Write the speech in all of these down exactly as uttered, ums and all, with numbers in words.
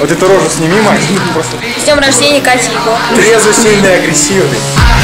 Вот эту рожу сними, Макс. Просто... С днем рождения, Катя Его. Трезвый, сильный, агрессивный.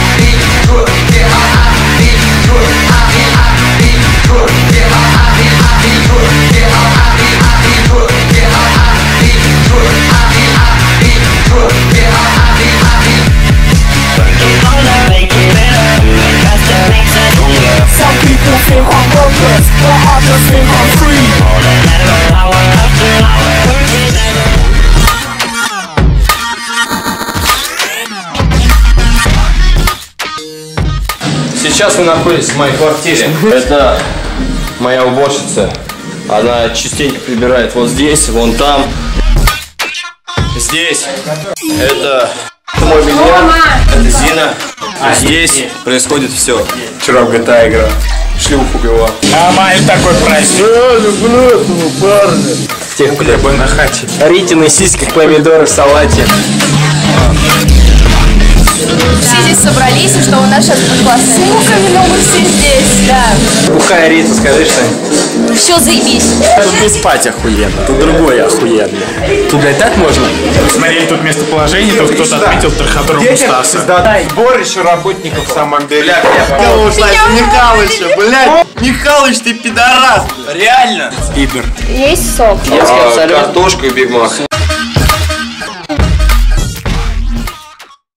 Сейчас мы находимся в моей квартире. Это моя уборщица. Она частенько прибирает вот здесь, вон там. Здесь. Это мой бильярд. Это Зина. Здесь происходит все. Вчера в джи ти эй играл. Шлюху убивал. А май такой праздник. Тех хлеба на хате. Ритины сиськи, помидоры в салате. Все здесь собрались, и что у нас сейчас будет классно. С муками, но мы все здесь, да. Бухая Рита, скажи что-нибудь. Все, заебись. Тут не спать охуенно, тут другое охуенно. Тут, блядь, так можно? Смотри, тут местоположение, тут кто-то отметил траходром Стаса. Сбор еще работников в самом деле. Михалыча, блядь! Михалыч, ты пидорас! Реально! Пидор. Есть сок. А, картошку и Биг Мак.